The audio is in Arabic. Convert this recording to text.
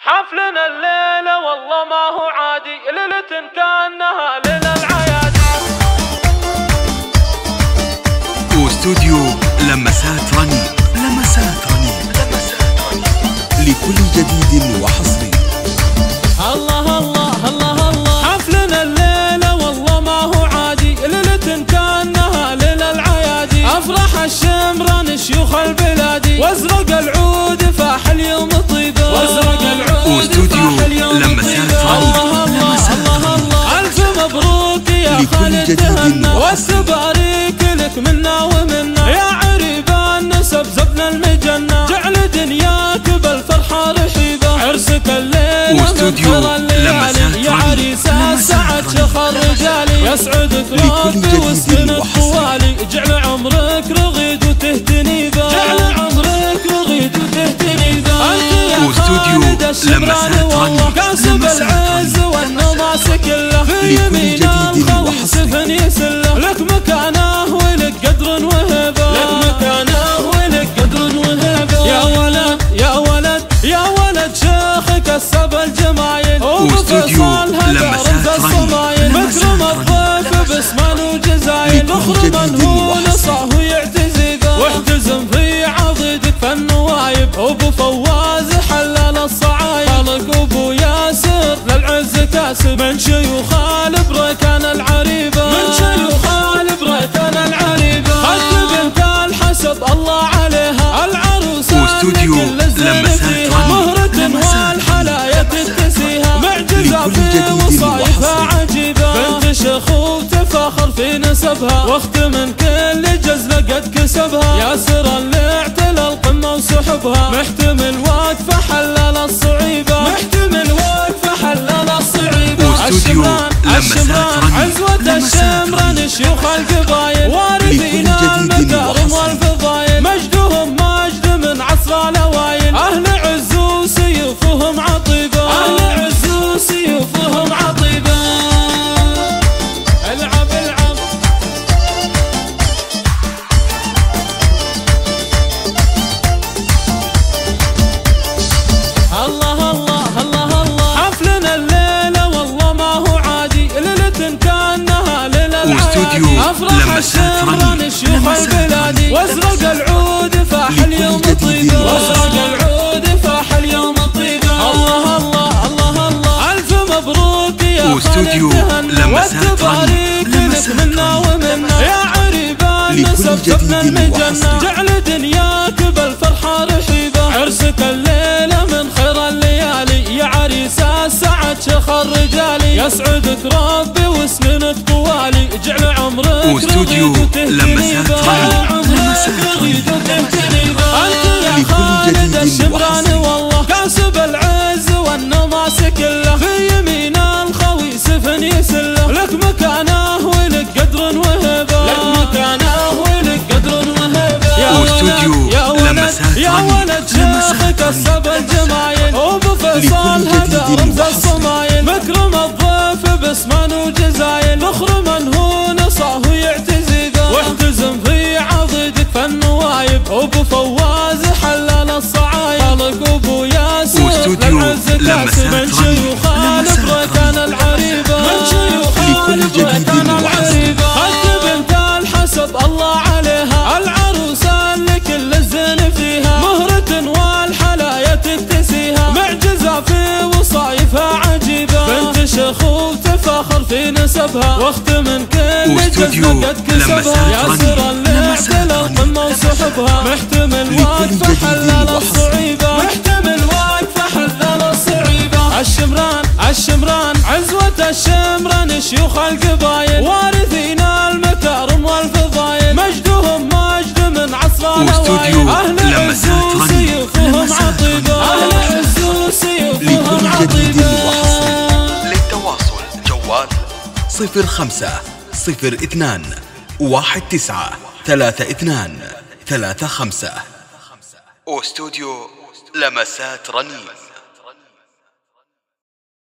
حفلنا الليلة والله ما هو عادي، ليلة كأنها ليلة العيادي. واستوديو لمسات رنين، لمسات رنين، لمسات رنين لكل جديد وحصري. الله الله الله الله، حفلنا الليلة والله ما هو عادي، ليلة كأنها ليلة العيادي. أفرح الشمران شيوخ البلادي، وازرق العود فاح اليوم طيبة، وازرق العود فاح اليوم طيبة. الله الله الله الله، ألف مبروك يا خالد تهنا، والتباريك لك منا ومنا، يا عريبان نسب زبن المجنة، جعل دنياك بالفرحة رحيبة. عرسك الليلة من خير الليالي، يا عريس السعد شخر رجالي، يسعدك ربي وسكنك طوالي، جعل عمرك رغيد وتهتني به، جعل عمرك رغيد وتهتني به. انت يا خالد الشمراني والله كاسب العز والنماس كله، في يمين الخويس فني سله، لك مكانه ولك قدر وهبه، لك مكانه ولك قدر وهبه. يا ولد يا ولد يا ولد شيخك السب الجمايل، وبفصال هذا رمز الصمايل، مكرم الضيف باسمان وجزايل، مخرم هو نصاه يعتزي به، واحتزم في عضيدك فالنوايب، ابو فواز حلل الصعايب، خالق ابو ياسر للعز كاسب، من شيوخ البركان العريبه، من شيوخ البركان العريبه. خلف بنت الحسب الله عليها، العروسه واستوديو لمسات مهرة والحلايا تتسيها، معجزة في وصايفها عجيبة، بنت شيخ وتفاخر في نسبها، واخت من كل جزلة قد كسبها، ياسر اللي اعتلى القمة وسحبها، محتمل وقفة حلل الصعيبة، محتمل وقفة حلل الصعيبة. الشمران الشمران عزوة الشمران شيوخ القبايل، وارثين المكارم والفضايل، مجدهم مجد من عصر الاوائل، اهل عز وسيوفهم عطيبه، اهل عز وسيوفهم عطيبه. العب العب الله الله الله الله، حفلنا الليله والله ما هو عادي، ليله كانها ليله العيادي. افرح الشمران شيوخ البلادي، وازرق العود فاح اليوم طيبه، وازرق العود فاح اليوم طيبه. الله الله الله الله، الف مبروك يا خالد تهنا، والتباريك لك منا ومنا، يا عريبان نسب زبن المجنة، جعل دنياك بالفرحة رحيبة. عرسك الليلة من خير الليالي، يا عريس السعد شخر رجالي، يسعدك ربي وسنينك طوالي، جعل عمرك واستوديو لمسات رنين. انت يا خالد الشمراني والله كاسب العز والنماس كله، في يمين الخويس فني سله، لك مكانه ولك قدر وهبه، لك مكانه ولك قدر وهبه. يا ولد يا ولد يا ولد شيخك السب الجمايل، وبفصال هذا رمز الصمايل، مكرم الضيف باسمان وجزايل، مخرم هو نصاه يعتزي به، واحتزم في عضيدك فالنوايب، ابو فواز حلل الصعايب، خالق ابو ياسر للعز كاسب، من شيوخ البركان العريبه، من شيوخ البركان العريبه. خلف بنت الحسب الله عليها، العروسه اللي كل الزين فيها، مهرة والحلايا تتسيها، معجزة في وصايفها عجيبة، بنت شيخ وتفاخر في نسبها، واخت من كل جزلة قد كسبها، ياسر اللي اعتلى القمة وسحبها، محتمل وقفة حلل الصعيبة، محتمل وقفة حلل الصعيبة. الشمران الشمران عزوة الشمران شيوخ القبايل، وارثين المكارم والفضايل، مجدهم مجد من عصر الاوائل، اهل عز وسيوفهم عطيبه، اهل عز وسيوفهم عطيبه. للتواصل جوال 05 02 19 32 35. واستوديو لمسات رنين.